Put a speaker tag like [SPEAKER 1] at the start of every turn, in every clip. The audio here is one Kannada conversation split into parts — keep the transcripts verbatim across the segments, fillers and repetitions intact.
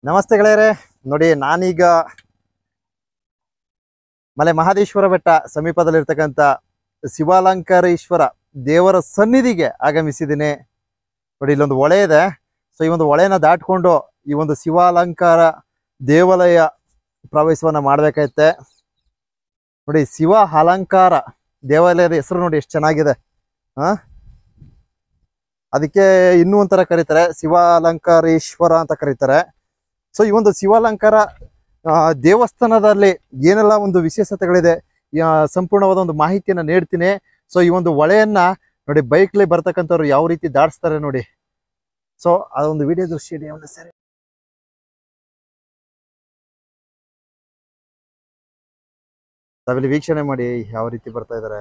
[SPEAKER 1] ನಮಸ್ತೆ ಗೆಳೆಯರೇ. ನೋಡಿ, ನಾನೀಗ ಮಲೆ ಮಹದೇಶ್ವರ ಬೆಟ್ಟ ಸಮೀಪದಲ್ಲಿರ್ತಕ್ಕಂಥ ಶಿವಾಲಂಕಾರೇಶ್ವರ ದೇವರ ಸನ್ನಿಧಿಗೆ ಆಗಮಿಸಿದ್ದೀನಿ. ನೋಡಿ, ಇಲ್ಲೊಂದು ಹೊಳೆ ಇದೆ. ಸೊ ಈ ಒಂದು ಹೊಳೆನ ದಾಟ್ಕೊಂಡು ಈ ಒಂದು ಶಿವಾಲಂಕಾರ ದೇವಾಲಯ ಪ್ರವೇಶವನ್ನ ಮಾಡ್ಬೇಕಾಯ್ತೆ. ನೋಡಿ, ಶಿವ ಅಲಂಕಾರ ದೇವಾಲಯದ ಹೆಸರು ನೋಡಿ ಎಷ್ಟು ಚೆನ್ನಾಗಿದೆ. ಹಾ ಅದಕ್ಕೆ ಇನ್ನೂ ಒಂಥರ ಕರೀತಾರೆ, ಶಿವಾಲಂಕಾರೇಶ್ವರ ಅಂತ ಕರೀತಾರೆ. ಸೊ ಈ ಒಂದು ಶಿವಾಲಂಕಾರ ದೇವಸ್ಥಾನದಲ್ಲಿ ಏನೆಲ್ಲ ಒಂದು ವಿಶೇಷತೆಗಳಿದೆ, ಸಂಪೂರ್ಣವಾದ ಒಂದು ಮಾಹಿತಿಯನ್ನ ನೀಡ್ತೀನಿ. ಸೊ ಈ ಒಂದು ಹೊಳೆಯನ್ನ ನೋಡಿ, ಬೈಕ್ಲಿ ಬರ್ತಕ್ಕಂಥವ್ರು ಯಾವ ರೀತಿ ದಾಟಿಸ್ತಾರೆ ನೋಡಿ. ಸೊ ಅದೊಂದು ವಿಡಿಯೋ ದೃಶ್ಯ ಇದೆ, ಸರಿ ತಾವಿಲ್ಲಿ ವೀಕ್ಷಣೆ ಮಾಡಿ ಯಾವ ರೀತಿ ಬರ್ತಾ ಇದ್ದಾರೆ.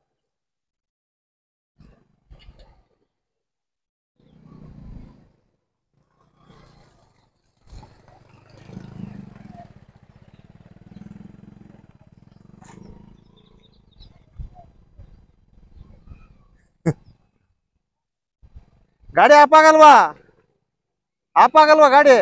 [SPEAKER 1] ಗಾಡಿ ಆಫ್ ಆಗಲ್ವಾ ಆಫ್ ಆಗಲ್ವಾ ಗಾಡಿ?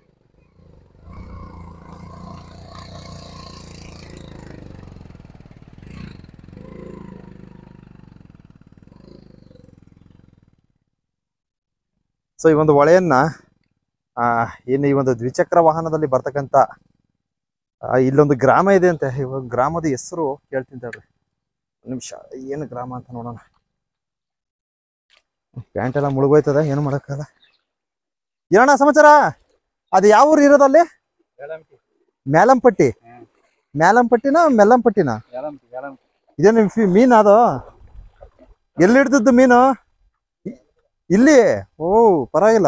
[SPEAKER 1] ಸೊ ಈ ಒಂದು ಹೊಳೆಯನ್ನ ಆ ಏನು ಈ ಒಂದು ದ್ವಿಚಕ್ರ ವಾಹನದಲ್ಲಿ ಬರ್ತಕ್ಕಂಥ ಇಲ್ಲೊಂದು ಗ್ರಾಮ ಇದೆ ಅಂತೆ. ಇವಾಗ ಗ್ರಾಮದ ಹೆಸರು ಕೇಳ್ತೀನಿ ತಡ್ರಿ, ಒಂದು ನಿಮಿಷ. ಏನು ಗ್ರಾಮ ಅಂತ ನೋಡೋಣ. ಪ್ಯಾಂಟ್ ಎಲ್ಲ ಮುಳುಗೋಯ್ತದ, ಏನು ಮಾಡಕ್ಕಲ್ಲ. ಏನಣ್ಣ ಸಮಾಚಾರ? ಅದು ಯಾವ ಊರು ಇರೋದಲ್ಲಿ? ಮ್ಯಾಲಂಪಟ್ಟಿ. ಮ್ಯಾಲಂಪಟ್ಟಿನ ಮೆಲ್ಲಂಪಟ್ಟಿನ? ಇದೇ ನಿಮ್ ಮೀನು? ಅದು ಎಲ್ಲಿ ಹಿಡ್ದದ್ದು ಮೀನು? ಇಲ್ಲಿ? ಓ ಪರವಾಗಿಲ್ಲ.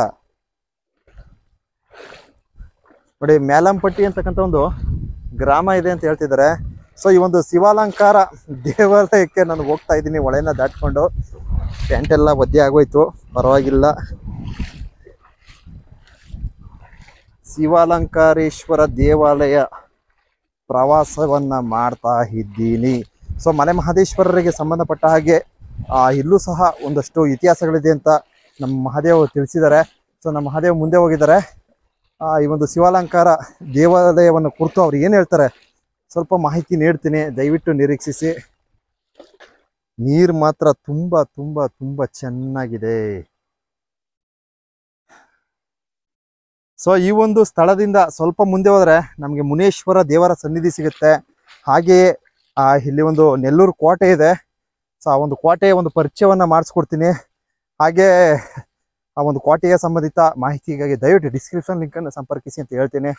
[SPEAKER 1] ನೋಡಿ, ಮ್ಯಾಲಂಪಟ್ಟಿ ಅಂತಕ್ಕಂಥ ಒಂದು ಗ್ರಾಮ ಇದೆ ಅಂತ ಹೇಳ್ತಿದ್ದಾರೆ. ಸೊ ಈ ಒಂದು ಶಿವಾಲಂಕಾರ ದೇವಾಲಯಕ್ಕೆ ನಾನು ಹೋಗ್ತಾ ಇದ್ದೀನಿ, ಹೊಳೆನ ದಾಟ್ಕೊಂಡು. ಪ್ಯಾಂಟ್ ಎಲ್ಲ ಒದ್ದೆ ಆಗೋಯ್ತು, ಪರವಾಗಿಲ್ಲ. ಶಿವಾಲಂಕಾರೇಶ್ವರ ದೇವಾಲಯ ಪ್ರವಾಸವನ್ನ ಮಾಡ್ತಾ ಇದ್ದೀನಿ. ಸೊ ಮಲೆ ಮಹದೇಶ್ವರರಿಗೆ ಸಂಬಂಧಪಟ್ಟ ಹಾಗೆ ಆ ಇಲ್ಲೂ ಸಹ ಒಂದಷ್ಟು ಇತಿಹಾಸಗಳಿದೆ ಅಂತ ನಮ್ಮ ಮಹಾದೇವ್ ತಿಳಿಸಿದ್ದಾರೆ. ಸೊ ನಮ್ಮ ಮಹಾದೇವ್ ಮುಂದೆ ಹೋಗಿದ್ದಾರೆ. ಆ ಈ ಒಂದು ಶಿವಾಲಂಕಾರ ದೇವಾಲಯವನ್ನು ಕುರಿತು ಅವ್ರು ಏನು ಹೇಳ್ತಾರೆ ಸ್ವಲ್ಪ ಮಾಹಿತಿ ನೀಡ್ತೀನಿ, ದಯವಿಟ್ಟು ನಿರೀಕ್ಷಿಸಿ. ನೀರು ಮಾತ್ರ ತುಂಬಾ ತುಂಬಾ ತುಂಬಾ ಚೆನ್ನಾಗಿದೆ. ಸೊ ಈ ಒಂದು ಸ್ಥಳದಿಂದ ಸ್ವಲ್ಪ ಮುಂದೆ ಹೋದ್ರೆ ನಮಗೆ ಮುನೇಶ್ವರ ದೇವರ ಸನ್ನಿಧಿ ಸಿಗುತ್ತೆ. ಹಾಗೆಯೇ ಆ ಇಲ್ಲಿ ಒಂದು ನೆಲ್ಲೂರು ಕೋಟೆ ಇದೆ. ಸೊ ಆ ಒಂದು ಕೋಟೆಯ ಒಂದು ಪರಿಚಯವನ್ನ ಮಾಡಿಸ್ಕೊಡ್ತೀನಿ. ಹಾಗೆ ಆ ಒಂದು ಕೋಟೆಗೆ ಸಂಬಂಧಿತ ಮಾಹಿತಿಗಾಗಿ ದಯವಿಟ್ಟು ಡಿಸ್ಕ್ರಿಪ್ಷನ್ ಲಿಂಕ್ ಅನ್ನು ಸಂಪರ್ಕಿಸಿ ಅಂತ ಹೇಳ್ತೀನಿ.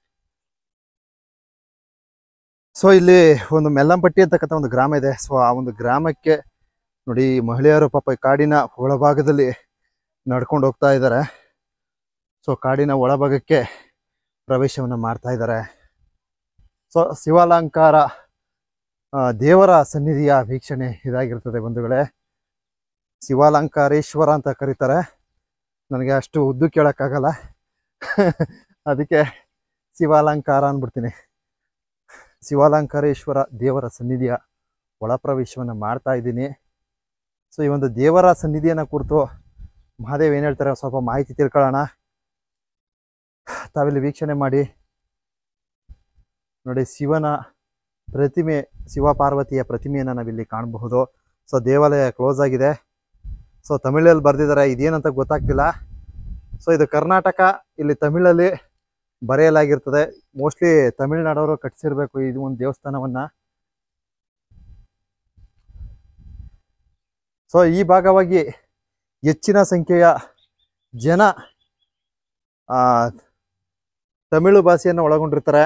[SPEAKER 1] ಸೊ ಇಲ್ಲಿ ಒಂದು ಮೆಲ್ಲಂಪಟ್ಟಿ ಅಂತಕ್ಕಂಥ ಒಂದು ಗ್ರಾಮ ಇದೆ. ಸೊ ಆ ಒಂದು ಗ್ರಾಮಕ್ಕೆ ನೋಡಿ, ಮಹಿಳೆಯರು ಪಾಪ ಕಾಡಿನ ಒಳಭಾಗದಲ್ಲಿ ನಡ್ಕೊಂಡು ಹೋಗ್ತಾ ಇದ್ದಾರೆ. ಸೊ ಕಾಡಿನ ಒಳಭಾಗಕ್ಕೆ ಪ್ರವೇಶವನ್ನು ಮಾಡ್ತಾ ಇದ್ದಾರೆ. ಸೊ ಶಿವಾಲಂಕಾರ ದೇವರ ಸನ್ನಿಧಿಯ ವೀಕ್ಷಣೆ ಇದಾಗಿರ್ತದೆ ಬಂಧುಗಳೇ. ಶಿವಾಲಂಕಾರೇಶ್ವರ ಅಂತ ಕರೀತಾರೆ. ನನಗೆ ಅಷ್ಟು ಉದ್ದು ಕೇಳೋಕ್ಕಾಗಲ್ಲ, ಅದಕ್ಕೆ ಶಿವಾಲಂಕಾರ ಅಂದ್ಬಿಡ್ತೀನಿ. ಶಿವಾಲಂಕಾರೇಶ್ವರ ದೇವರ ಸನ್ನಿಧಿಯ ಒಳ ಪ್ರವೇಶವನ್ನು ಮಾಡ್ತಾ ಇದ್ದೀನಿ. ಸೊ ಈ ಒಂದು ದೇವರ ಸನ್ನಿಧಿಯನ್ನು ಕುರಿತು ಮಹಾದೇವ್ ಏನು ಹೇಳ್ತಾರೆ ಸ್ವಲ್ಪ ಮಾಹಿತಿ ತಿಳ್ಕೊಳ್ಳೋಣ. ತಾವಿಲ್ಲಿ ವೀಕ್ಷಣೆ ಮಾಡಿ. ನೋಡಿ, ಶಿವನ ಪ್ರತಿಮೆ, ಶಿವ ಪಾರ್ವತಿಯ ಪ್ರತಿಮೆಯನ್ನು ನಾವಿಲ್ಲಿ ಕಾಣಬಹುದು. ಸೊ ದೇವಾಲಯ ಕ್ಲೋಸ್ ಆಗಿದೆ. ಸೊ ತಮಿಳಲ್ಲಿ ಬರೆದಿದ್ದಾರೆ, ಇದೇನಂತ ಗೊತ್ತಾಗ್ತಿಲ್ಲ. ಸೊ ಇದು ಕರ್ನಾಟಕ, ಇಲ್ಲಿ ತಮಿಳಲ್ಲಿ ಬರೆಯಲಾಗಿರ್ತದೆ. ಮೋಸ್ಟ್ಲಿ ತಮಿಳ್ನಾಡವರು ಕಟ್ಟಿಸಿರ್ಬೇಕು ಇದು ಒಂದು ದೇವಸ್ಥಾನವನ್ನ. ಸೊ ಈ ಭಾಗವಾಗಿ ಹೆಚ್ಚಿನ ಸಂಖ್ಯೆಯ ಜನ ಆ ತಮಿಳು ಭಾಷೆಯನ್ನು ಒಳಗೊಂಡಿರ್ತಾರೆ.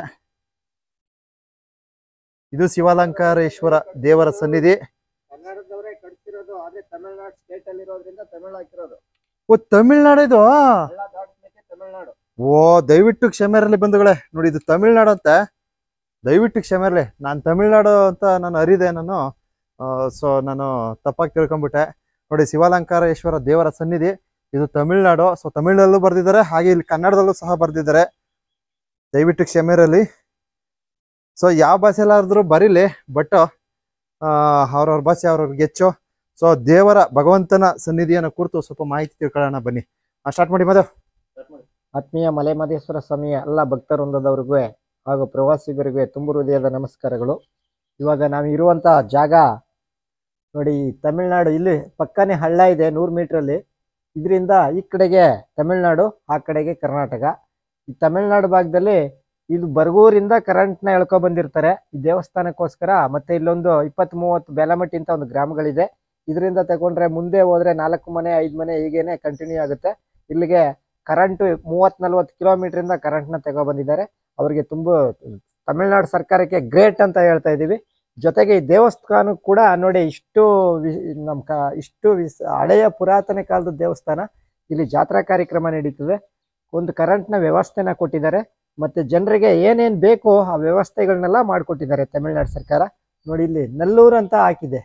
[SPEAKER 1] ಇದು ಶಿವಾಲಂಕಾರೇಶ್ವರ ದೇವರ ಸನ್ನಿಧಿ.
[SPEAKER 2] ಕನ್ನಡದವರೇ ಕಟ್ಸಿರೋದು, ಆದ್ರೆ ತಮಿಳ್ನಾಡು ಸ್ಟೇಟ್ ಅಲ್ಲಿ ಇರೋದ್ರಿಂದ ತಮಿಳು ಹಾಕಿರೋದು.
[SPEAKER 1] ಓ ತಮಿಳ್ನಾಡು ಇದು?
[SPEAKER 2] ತಮಿಳ್ನಾಡು.
[SPEAKER 1] ಓ ದಯವಿಟ್ಟು ಕ್ಷಮೆ ಇರಲಿ ಬಂಧುಗಳೇ. ನೋಡಿ, ಇದು ತಮಿಳ್ನಾಡು ಅಂತ, ದಯವಿಟ್ಟು ಕ್ಷಮೆ ಇರಲಿ. ನಾನು ತಮಿಳ್ನಾಡು ಅಂತ ನಾನು ಅರಿದೆ, ನಾನು ಸೊ ನಾನು ತಪ್ಪಾಗಿ ತಿಳ್ಕೊಂಡ್ಬಿಟ್ಟೆ. ನೋಡಿ, ಶಿವಾಲಂಕಾರೇಶ್ವರ ದೇವರ ಸನ್ನಿಧಿ ಇದು ತಮಿಳ್ನಾಡು. ಸೊ ತಮಿಳಲ್ಲೂ ಬರ್ದಿದ್ದಾರೆ, ಹಾಗೆ ಇಲ್ಲಿ ಕನ್ನಡದಲ್ಲೂ ಸಹ ಬರ್ದಿದ್ದಾರೆ, ದಯವಿಟ್ಟು ಕ್ಷಮೆ ಇರಲಿ. ಸೊ ಯಾವ ಭಾಷೆಲ್ಲಾದ್ರೂ ಬರೀಲಿ, ಬಟ್ ಅವ್ರವ್ರ ಭಾಷೆ ಅವ್ರವ್ರಿಗೆ ಹೆಚ್ಚು. ಸೊ ದೇವರ ಭಗವಂತನ ಸನ್ನಿಧಿಯನ್ನು ಕುರಿತು ಸ್ವಲ್ಪ ಮಾಹಿತಿ ತಿಳ್ಕೊಳ್ಳೋಣ ಬನ್ನಿ. ಸ್ಟಾರ್ಟ್ ಮಾಡಿ ಮದ.
[SPEAKER 2] ಆತ್ಮೀಯ ಮಲೆಮಹದೇಶ್ವರ ಸ್ವಾಮಿಯ ಎಲ್ಲ ಭಕ್ತವೃಂದದವ್ರಿಗೂ ಹಾಗೂ ಪ್ರವಾಸಿಗರಿಗೂ ತುಂಬು ಹೃದಯದ ನಮಸ್ಕಾರಗಳು. ಇವಾಗ ನಾವು ಇರುವಂತ ಜಾಗ ನೋಡಿ, ತಮಿಳ್ನಾಡು ಇಲ್ಲಿ ಪಕ್ಕನೇ ಹಳ್ಳ ಇದೆ ನೂರು ಮೀಟ್ರಲ್ಲಿ. ಇದರಿಂದ ಈ ಕಡೆಗೆ ತಮಿಳ್ನಾಡು, ಆ ಕಡೆಗೆ ಕರ್ನಾಟಕ. ಈ ತಮಿಳ್ನಾಡು ಭಾಗದಲ್ಲಿ ಇದು ಬರಗೂರಿಂದ ಕರೆಂಟ್ನ ಎಳ್ಕೊ ಬಂದಿರ್ತಾರೆ ಈ ದೇವಸ್ಥಾನಕ್ಕೋಸ್ಕರ. ಮತ್ತೆ ಇಲ್ಲೊಂದು ಇಪ್ಪತ್ತ್ ಮೂವತ್ತು ಬೇಲಮಟ್ಟಿ ಅಂತ ಒಂದು ಗ್ರಾಮಗಳಿದೆ. ಇದರಿಂದ ತಗೊಂಡ್ರೆ ಮುಂದೆ ಹೋದ್ರೆ ನಾಲ್ಕು ಮನೆ ಐದು ಮನೆ ಹೀಗೇನೆ ಕಂಟಿನ್ಯೂ ಆಗುತ್ತೆ. ಇಲ್ಲಿಗೆ ಕರೆಂಟ್ ಮೂವತ್ ನಲ್ವತ್ತು ಕಿಲೋಮೀಟರ್ ಇಂದ ಕರೆಂಟ್ ನ ತಗೊ ಬಂದಿದ್ದಾರೆ. ಅವರಿಗೆ ತುಂಬಾ ತಮಿಳ್ನಾಡು ಸರ್ಕಾರಕ್ಕೆ ಗ್ರೇಟ್ ಅಂತ ಹೇಳ್ತಾ ಇದೀವಿ. ಜೊತೆಗೆ ಈ ದೇವಸ್ಥಾನ ಕೂಡ ನೋಡಿ, ಇಷ್ಟು ನಮ್ ಕ ಇಷ್ಟು ವಿಸ್ ಹಳೆಯ ಪುರಾತನ ಕಾಲದ ದೇವಸ್ಥಾನ. ಇಲ್ಲಿ ಜಾತ್ರಾ ಕಾರ್ಯಕ್ರಮ ನಡೀತದೆ. ಒಂದು ಕರೆಂಟ್ ನ ವ್ಯವಸ್ಥೆನ ಕೊಟ್ಟಿದ್ದಾರೆ. ಮತ್ತೆ ಜನರಿಗೆ ಏನೇನ್ ಬೇಕು ಆ ವ್ಯವಸ್ಥೆಗಳನ್ನೆಲ್ಲ ಮಾಡಿಕೊಟ್ಟಿದ್ದಾರೆ ತಮಿಳ್ನಾಡು ಸರ್ಕಾರ. ನೋಡಿ, ಇಲ್ಲಿ ನೆಲ್ಲೂರು ಅಂತ ಹಾಕಿದೆ.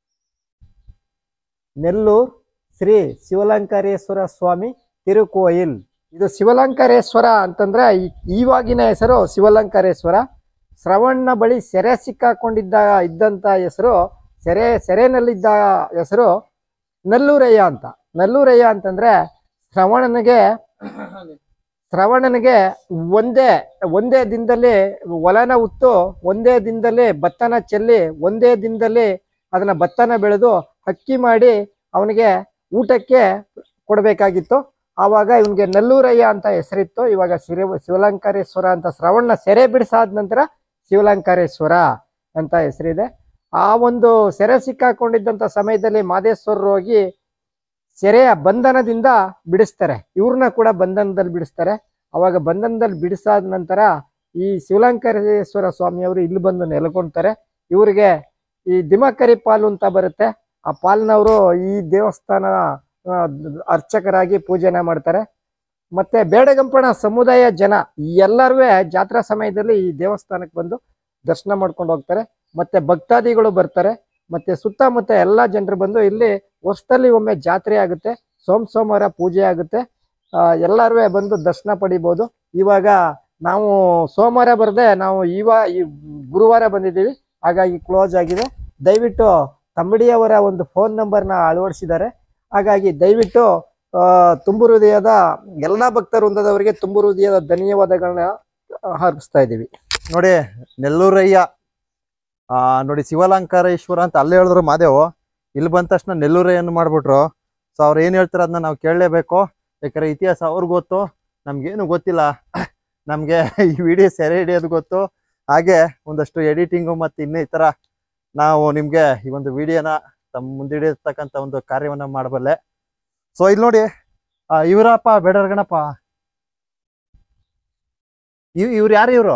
[SPEAKER 2] ನೆಲ್ಲೂರು ಶ್ರೀ ಶಿವಲಂಕಾರೇಶ್ವರ ಸ್ವಾಮಿ ತಿರುಕೋಯಿಲ್. ಇದು ಶಿವಲಂಕಾರೇಶ್ವರ ಅಂತಂದ್ರೆ ಇವಾಗಿನ ಹೆಸರು ಶಿವಲಂಕಾರೇಶ್ವರ. ಶ್ರವಣ್ನ ಬಳಿ ಸೆರೆ ಸಿಕ್ಕಾಕೊಂಡಿದ್ದ ಇದ್ದಂತ ಹೆಸರು, ಸೆರೆ ಸೆರೆನಲ್ಲಿದ್ದ ಹೆಸರು ನಲ್ಲೂರಯ್ಯ ಅಂತ. ನಲ್ಲೂರಯ್ಯ ಅಂತಂದ್ರೆ ಶ್ರವಣನಿಗೆ ಶ್ರವಣನಿಗೆ ಒಂದೇ ಒಂದೇ ದಿನದಲ್ಲಿ ಹೊಲನ ಉತ್ತು, ಒಂದೇ ದಿನದಲ್ಲಿ ಭತ್ತನ ಚೆಲ್ಲಿ, ಒಂದೇ ದಿನದಲ್ಲಿ ಅದನ್ನ ಭತ್ತನ ಬೆಳೆದು ಅಕ್ಕಿ ಮಾಡಿ ಅವನಿಗೆ ಊಟಕ್ಕೆ ಕೊಡಬೇಕಾಗಿತ್ತು. ಆವಾಗ ಇವನಿಗೆ ನಲ್ಲೂರಯ್ಯ ಅಂತ ಹೆಸರಿತ್ತು. ಇವಾಗ ಶಿವ ಶಿವಲಂಕಾರೇಶ್ವರ ಅಂತ ಶ್ರವಣ ಸೆರೆ ಬಿಡಿಸಾದ ನಂತರ ಶಿವಲಂಕಾರೇಶ್ವರ ಅಂತ ಹೆಸರಿದೆ. ಆ ಒಂದು ಸೆರೆ ಸಿಕ್ಕಾಕೊಂಡಿದ್ದಂಥ ಸಮಯದಲ್ಲಿ ಮಹದೇಶ್ವರರು ಹೋಗಿ ಸೆರೆಯ ಬಂಧನದಿಂದ ಬಿಡಿಸ್ತಾರೆ. ಇವ್ರನ್ನ ಕೂಡ ಬಂಧನದಲ್ಲಿ ಬಿಡಿಸ್ತಾರೆ. ಅವಾಗ ಬಂಧನದಲ್ಲಿ ಬಿಡಿಸಾದ ನಂತರ ಈ ಶಿವಲಂಕಾರೇಶ್ವರ ಸ್ವಾಮಿಯವರು ಇಲ್ಲಿ ಬಂದು ನೆಲೆಗೊಳ್ತಾರೆ. ಇವರಿಗೆ ಈ ದಿಮಕರಿ ಪಾಲು ಅಂತ ಬರುತ್ತೆ, ಆ ಪಾಲ್ನವರು ಈ ದೇವಸ್ಥಾನ ಅರ್ಚಕರಾಗಿ ಪೂಜೆನ ಮಾಡ್ತಾರೆ. ಮತ್ತೆ ಬೇಡಗಂಪಣ ಸಮುದಾಯ ಜನ ಎಲ್ಲರೂ ಜಾತ್ರಾ ಸಮಯದಲ್ಲಿ ಈ ದೇವಸ್ಥಾನಕ್ಕೆ ಬಂದು ದರ್ಶನ ಮಾಡ್ಕೊಂಡು ಹೋಗ್ತಾರೆ. ಮತ್ತೆ ಭಕ್ತಾದಿಗಳು ಬರ್ತಾರೆ. ಮತ್ತೆ ಸುತ್ತಮುತ್ತ ಎಲ್ಲಾ ಜನರು ಬಂದು ಇಲ್ಲಿ ವರ್ಷದಲ್ಲಿ ಒಮ್ಮೆ ಜಾತ್ರೆ ಆಗುತ್ತೆ, ಸೋಮ ಸೋಮವಾರ ಪೂಜೆ ಆಗುತ್ತೆ. ಆ ಎಲ್ಲರೂ ಬಂದು ದರ್ಶನ ಪಡಿಬಹುದು. ಇವಾಗ ನಾವು ಸೋಮವಾರ ಬರದೆ ನಾವು ಇವಾಗ ಈ ಗುರುವಾರ ಬಂದಿದ್ದೀವಿ, ಹಾಗಾಗಿ ಕ್ಲೋಸ್ ಆಗಿದೆ. ದಯವಿಟ್ಟು ತಂಬಡಿಯವರ ಒಂದು ಫೋನ್ ನಂಬರ್ನ ಅಳವಡಿಸಿದ್ದಾರೆ. ಹಾಗಾಗಿ ದಯವಿಟ್ಟು ಆ ತುಂಬು ಹೃದಯದ ಎಲ್ಲಾ ಭಕ್ತವೃಂದದವರಿಗೆ ತುಂಬು ಹೃದಯದ ಧನ್ಯವಾದಗಳನ್ನ ಅರ್ಪಿಸ್ತಾ ಇದ್ದೀವಿ.
[SPEAKER 1] ನೋಡಿ, ನೆಲ್ಲೂರಯ್ಯ ಆ ನೋಡಿ ಶಿವಲಂಕಾರೇಶ್ವರ ಅಂತ ಅಲ್ಲೇ ಹೇಳಿದ್ರು ಮಾದೇವು. ಇಲ್ಲಿ ಬಂದ ತಕ್ಷಣ ನೆಲ್ಲೂರಯ್ಯನ ಮಾಡ್ಬಿಟ್ರು. ಸೊ ಅವ್ರು ಏನ್ ಹೇಳ್ತಾರೆ ಅದನ್ನ ನಾವು ಕೇಳಲೇಬೇಕು. ಯಾಕಂದ್ರೆ ಇತಿಹಾಸ ಅವ್ರಿಗೆ ಗೊತ್ತು, ನಮ್ಗೇನು ಗೊತ್ತಿಲ್ಲ. ನಮ್ಗೆ ಈ ವಿಡಿಯೋ ಸೆರೆ ಹಿಡಿಯೋದು ಗೊತ್ತು. ಹಾಗೆ ಒಂದಷ್ಟು ಎಡಿಟಿಂಗು ಮತ್ತೆ ಇನ್ನೂ ಈ ತರ ನಾವು ನಿಮ್ಗೆ ಈ ಒಂದು ವಿಡಿಯೋನ ತಮ್ಮ ಮುಂದಿಡಿರ್ತಕ್ಕಂಥ ಒಂದು ಕಾರ್ಯವನ್ನ ಮಾಡಬಲ್ಲೆ. ಸೊ ಇಲ್ಲಿ ನೋಡಿ, ಆ ಇವರಪ್ಪ ಬೇಡರ ಗಣಪ, ಇವ್ ಇವ್ರು ಯಾರು ಇವರು?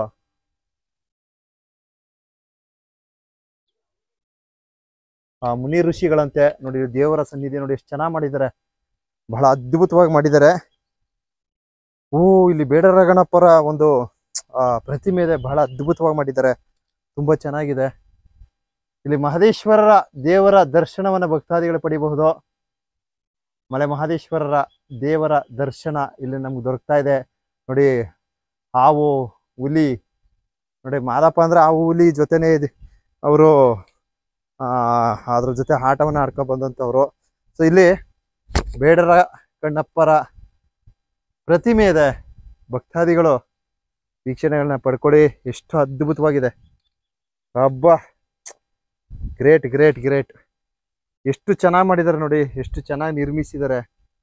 [SPEAKER 1] ಆ ಮುನಿ ಋಷಿಗಳಂತೆ. ನೋಡಿ, ದೇವರ ಸನ್ನಿಧಿ ನೋಡಿ ಎಷ್ಟು ಚೆನ್ನಾಗಿ ಮಾಡಿದ್ದಾರೆ, ಬಹಳ ಅದ್ಭುತವಾಗಿ ಮಾಡಿದ್ದಾರೆ. ಹೂ ಇಲ್ಲಿ ಬೇಡರ ಗಣಪರ ಒಂದು ಆ ಪ್ರತಿಮೆ ಇದೆ, ಬಹಳ ಅದ್ಭುತವಾಗಿ ಮಾಡಿದ್ದಾರೆ, ತುಂಬಾ ಚೆನ್ನಾಗಿದೆ. ಇಲ್ಲಿ ಮಹದೇಶ್ವರರ ದೇವರ ದರ್ಶನವನ್ನ ಭಕ್ತಾದಿಗಳು ಪಡಿಬಹುದು. ಮಲೆ ಮಹದೇಶ್ವರರ ದೇವರ ದರ್ಶನ ಇಲ್ಲಿ ನಮ್ಗೆ ದೊರಕ್ತಾ ಇದೆ. ನೋಡಿ, ಹಾವು ಹುಲಿ ನೋಡಿ, ಮಾದಪ್ಪ ಅಂದ್ರೆ ಹಾವು ಹುಲಿ ಜೊತೆನೇ ಇದೆ ಅವರು. ಆ ಅದ್ರ ಜೊತೆ ಆಟವನ್ನ ಆಡ್ಕೊಂಡ್ ಬಂದಂತವ್ರು. ಸೊ ಇಲ್ಲಿ ಬೇಡರ ಕಣ್ಣಪ್ಪರ ಪ್ರತಿಮೆ ಇದೆ. ಭಕ್ತಾದಿಗಳು ವೀಕ್ಷಣೆಗಳನ್ನ ಪಡ್ಕೊಳ್ಳಿ. ಎಷ್ಟು ಅದ್ಭುತವಾಗಿದೆ, ಹಬ್ಬ ಗ್ರೇಟ್ ಗ್ರೇಟ್ ಗ್ರೇಟ್. ಎಷ್ಟು ಚೆನ್ನಾಗಿ ಮಾಡಿದ್ದಾರೆ ನೋಡಿ, ಎಷ್ಟು ಚೆನ್ನಾಗಿ ನಿರ್ಮಿಸಿದ್ದಾರೆ.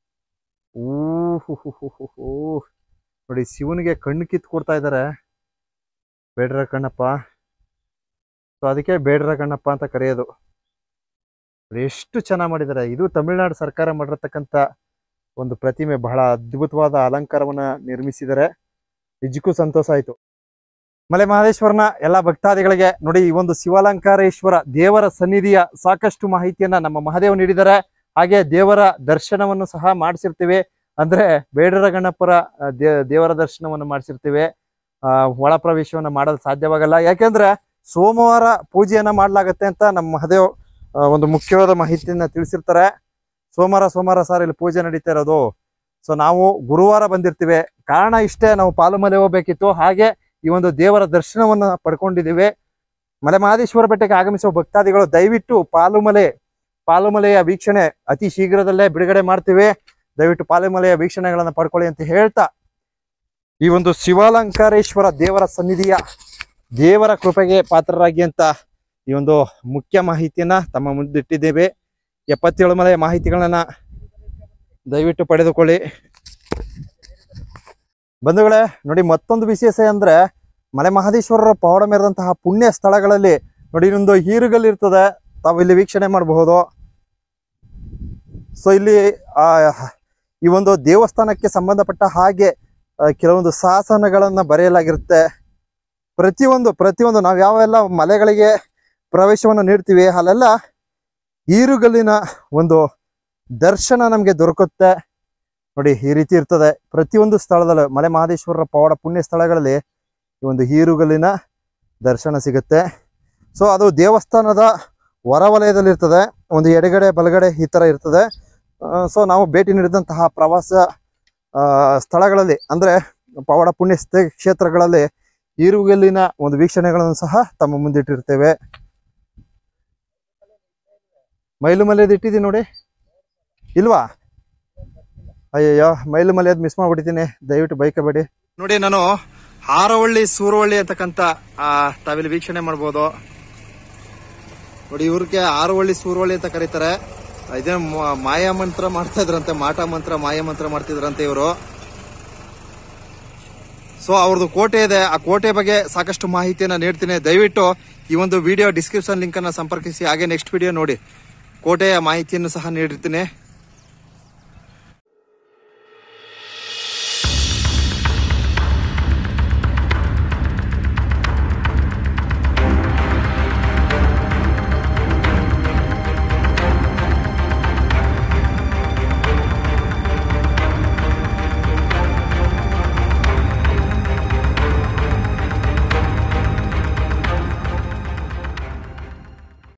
[SPEAKER 1] ಊಹು ನೋಡಿ, ಶಿವನಿಗೆ ಕಣ್ಣು ಕಿತ್ತು ಕೊಡ್ತಾ ಇದ್ದಾರೆ ಬೇಡರ ಕಣ್ಣಪ್ಪ. ಸೊ ಅದಕ್ಕೆ ಬೇಡರ ಕಣ್ಣಪ್ಪ ಅಂತ ಕರೆಯೋದು. ಎಷ್ಟು ಚೆನ್ನಾಗಿ ಮಾಡಿದ್ದಾರೆ. ಇದು ತಮಿಳುನಾಡು ಸರ್ಕಾರ ಮಾಡಿರತಕ್ಕಂಥ ಒಂದು ಪ್ರತಿಮೆ. ಬಹಳ ಅದ್ಭುತವಾದ ಅಲಂಕಾರವನ್ನ ನಿರ್ಮಿಸಿದ್ದಾರೆ. ನಿಜಕ್ಕೂ ಸಂತೋಷ ಆಯ್ತು. ಮಲೆ ಮಹದೇಶ್ವರನ ಎಲ್ಲ ಭಕ್ತಾದಿಗಳಿಗೆ ನೋಡಿ, ಈ ಒಂದು ಶಿವಲಂಕಾರೇಶ್ವರ ದೇವರ ಸನ್ನಿಧಿಯ ಸಾಕಷ್ಟು ಮಾಹಿತಿಯನ್ನ ನಮ್ಮ ಮಹಾದೇವ್ ನೀಡಿದ್ದಾರೆ. ಹಾಗೆ ದೇವರ ದರ್ಶನವನ್ನು ಸಹ ಮಾಡಿಸಿರ್ತೀವಿ. ಅಂದ್ರೆ ಬೇಡರ ಗಣಪರ ದೇ ದೇವರ ದರ್ಶನವನ್ನು ಮಾಡಿಸಿರ್ತೀವಿ. ಆ ಒಳ ಪ್ರವೇಶವನ್ನ ಮಾಡಲು ಸಾಧ್ಯವಾಗಲ್ಲ, ಯಾಕೆಂದ್ರೆ ಸೋಮವಾರ ಪೂಜೆಯನ್ನ ಮಾಡ್ಲಾಗತ್ತೆ ಅಂತ ನಮ್ಮ ಮಹಾದೇವ್ ಒಂದು ಮುಖ್ಯವಾದ ಮಾಹಿತಿಯನ್ನ ತಿಳಿಸಿರ್ತಾರೆ. ಸೋಮವಾರ ಸೋಮವಾರ ಸರ್ ಇಲ್ಲಿ ಪೂಜೆ ನಡೀತಾ ಇರೋದು. ಸೊ ನಾವು ಗುರುವಾರ ಬಂದಿರ್ತೀವಿ. ಕಾರಣ ಇಷ್ಟೇ, ನಾವು ಪಾಲುಮಲೆ ಹೋಗ್ಬೇಕಿತ್ತು. ಹಾಗೆ ಈ ಒಂದು ದೇವರ ದರ್ಶನವನ್ನ ಪಡ್ಕೊಂಡಿದ್ದೀವಿ. ಮಲೆ ಮಹದೇಶ್ವರ ಬೆಟ್ಟಕ್ಕೆ ಆಗಮಿಸುವ ಭಕ್ತಾದಿಗಳು ದಯವಿಟ್ಟು ಪಾಲುಮಲೆ ಪಾಲುಮಲೆಯ ವೀಕ್ಷಣೆ ಅತಿ ಶೀಘ್ರದಲ್ಲೇ ಬಿಡುಗಡೆ ಮಾಡ್ತೀವಿ. ದಯವಿಟ್ಟು ಪಾಲುಮಲೆಯ ವೀಕ್ಷಣೆಗಳನ್ನ ಪಡ್ಕೊಳ್ಳಿ ಅಂತ ಹೇಳ್ತಾ ಈ ಒಂದು ಶಿವಾಲಂಕಾರೇಶ್ವರ ದೇವರ ಸನ್ನಿಧಿಯ ದೇವರ ಕೃಪೆಗೆ ಪಾತ್ರರಾಗಿ ಅಂತ ಈ ಒಂದು ಮುಖ್ಯ ಮಾಹಿತಿಯನ್ನ ತಮ್ಮ ಮುಂದಿಟ್ಟಿದ್ದೇವೆ. ಎಪ್ಪತ್ತೇಳು ಮಲೆಯ ಮಾಹಿತಿಗಳನ್ನ ದಯವಿಟ್ಟು ಪಡೆದುಕೊಳ್ಳಿ. ಬಂಧುಗಳೇ ನೋಡಿ, ಮತ್ತೊಂದು ವಿಶೇಷ ಅಂದ್ರೆ ಮಲೆ ಮಹದೇಶ್ವರರ ಪವಾಡ ಮೆರೆದಂತಹ ಪುಣ್ಯ ಸ್ಥಳಗಳಲ್ಲಿ ನೋಡಿ ಇನ್ನೊಂದು ಹೀರುಗಲ್ ಇರ್ತದೆ, ತಾವು ಇಲ್ಲಿ ವೀಕ್ಷಣೆ ಮಾಡಬಹುದು. ಸೊ ಇಲ್ಲಿ ಆ ಈ ಒಂದು ದೇವಸ್ಥಾನಕ್ಕೆ ಸಂಬಂಧಪಟ್ಟ ಹಾಗೆ ಕೆಲವೊಂದು ಶಾಸನಗಳನ್ನ ಬರೆಯಲಾಗಿರುತ್ತೆ. ಪ್ರತಿಯೊಂದು ಪ್ರತಿಯೊಂದು ನಾವು ಯಾವೆಲ್ಲ ಮಲೆಗಳಿಗೆ ಪ್ರವೇಶವನ್ನು ನೀಡ್ತೀವಿ ಅಲ್ಲೆಲ್ಲ ಹೀರುಗಲ್ಲಿನ ಒಂದು ದರ್ಶನ ನಮಗೆ ದೊರಕುತ್ತೆ. ನೋಡಿ ಈ ರೀತಿ ಇರ್ತದೆ ಪ್ರತಿಯೊಂದು ಸ್ಥಳದಲ್ಲೂ. ಮಲೆ ಮಹದೇಶ್ವರರ ಪವಾಡ ಪುಣ್ಯ ಸ್ಥಳಗಳಲ್ಲಿ ಈ ಒಂದು ಹೀರುಗಲ್ಲಿನ ದರ್ಶನ ಸಿಗುತ್ತೆ. ಸೊ ಅದು ದೇವಸ್ಥಾನದ ಹೊರವಲಯದಲ್ಲಿ ಇರ್ತದೆ, ಒಂದು ಎಡಗಡೆ ಬಲಗಡೆ ಈ ತರ ಇರ್ತದೆ. ಸೊ ನಾವು ಭೇಟಿ ನೀಡಿದಂತಹ ಪ್ರವಾಸ ಸ್ಥಳಗಳಲ್ಲಿ ಅಂದ್ರೆ ಪವಾಡ ಪುಣ್ಯ ಕ್ಷೇತ್ರಗಳಲ್ಲಿ ಹೀರುಗಲ್ಲಿನ ಒಂದು ವೀಕ್ಷಣೆಗಳನ್ನು ಸಹ ತಮ್ಮ ಮುಂದಿಟ್ಟಿರ್ತೇವೆ. ಮೈಲು ಮಲೆಯದು ಇಟ್ಟಿದ್ದೀನಿ ನೋಡಿ, ಇಲ್ವಾ? ಅಯ್ಯಯ್ಯೋ, ಮೈಲು ಮಲೆಯದ್ ಮಿಸ್ ಮಾಡ್ಬಿಟ್ಟಿದ್ದೀನಿ, ದಯವಿಟ್ಟು ಬೈಕಬೇಡಿ. ನೋಡಿ ನಾನು ಹಾರವಳ್ಳಿ ಸೂರವಳ್ಳಿ ಅಂತಕ್ಕಂಥ ತಾವಿಲ್ಲಿ ವೀಕ್ಷಣೆ ಮಾಡ್ಬೋದು. ನೋಡಿ ಇವ್ರಿಗೆ ಹಾರವಳ್ಳಿ ಸೂರವಳ್ಳಿ ಅಂತ ಕರೀತಾರೆ. ಇದೇ ಮಾಯಾ ಮಂತ್ರ ಮಾಡ್ತಾ ಇದ್ರಂತೆ, ಮಾಟ ಮಂತ್ರ ಮಾಯಾ ಮಂತ್ರ ಮಾಡ್ತಿದ್ರಂತೆ ಇವರು. ಸೊ ಅವ್ರದ್ದು ಕೋಟೆ ಇದೆ, ಆ ಕೋಟೆ ಬಗ್ಗೆ ಸಾಕಷ್ಟು ಮಾಹಿತಿಯನ್ನ ನೀಡ್ತೀನಿ. ದಯವಿಟ್ಟು ಈ ಒಂದು ವಿಡಿಯೋ ಡಿಸ್ಕ್ರಿಪ್ಷನ್ ಲಿಂಕ್ ಅನ್ನ ಸಂಪರ್ಕಿಸಿ. ಹಾಗೆ ನೆಕ್ಸ್ಟ್ ವಿಡಿಯೋ ನೋಡಿ, ಕೋಟೆಯ ಮಾಹಿತಿಯನ್ನು ಸಹ ನೀಡಿರ್ತೀನಿ.